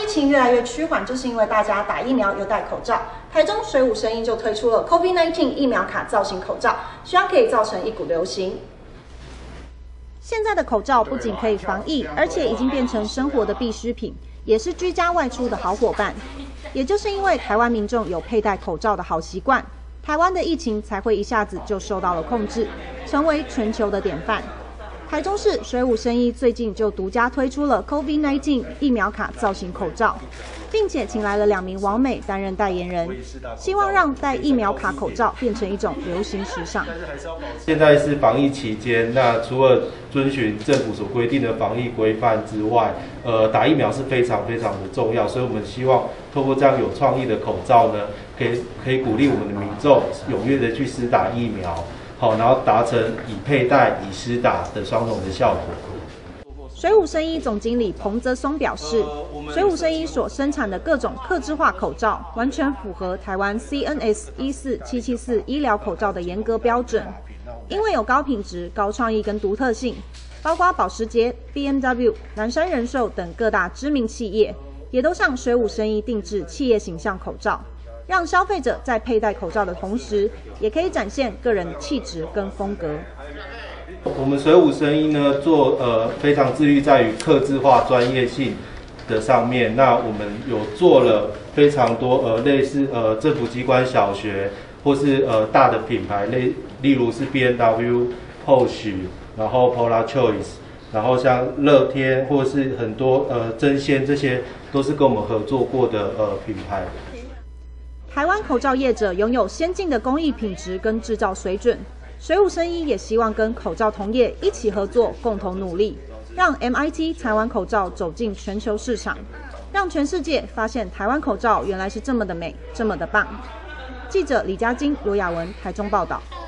疫情越来越趋缓，就是因为大家打疫苗又戴口罩。台中水舞声音就推出了 COVID-19 疫苗卡造型口罩，希望可以造成一股流行。现在的口罩不仅可以防疫，而且已经变成生活的必需品，也是居家外出的好伙伴。也就是因为台湾民众有佩戴口罩的好习惯，台湾的疫情才会一下子就受到了控制，成为全球的典范。台中市水舞生医最近就独家推出了 COVID-19 疫苗卡造型口罩，并且请来了2名网美担任代言人，希望让戴疫苗卡口罩变成一种流行时尚。 现在是防疫期间，那除了遵循政府所规定的防疫规范之外，打疫苗是非常非常的重要，所以我们希望透过这样有创意的口罩呢，可以鼓励我们的民众踊跃的去施打疫苗。好，然后达成以佩戴、以施打的双重的效果。 水舞生医总经理彭泽松表示，水舞生医所生产的各种客制化口罩，完全符合台湾 CNS 14774医疗口罩的严格标准，因为有高品质、高创意跟独特性，包括保时捷、BMW、南山人寿等各大知名企业，也都向水舞生医定制企业形象口罩。让消费者在佩戴口罩的同时，也可以展现个人气质跟风格。 我们水舞生医呢，非常致力在于客制化、专业性的上面。那我们有做了非常多类似政府机关、小学或是大的品牌，例如是 BMW、Porsche， 然后 Polar Choice， 然后像乐天或是很多真鲜，这些都是跟我们合作过的品牌。 台湾口罩业者拥有先进的工艺品质跟制造水准，水舞生医也希望跟口罩同业一起合作，共同努力，让 MIT 台湾口罩走进全球市场，让全世界发现台湾口罩原来是这么的美，这么的棒。记者李嘉晶、罗雅文台中报道。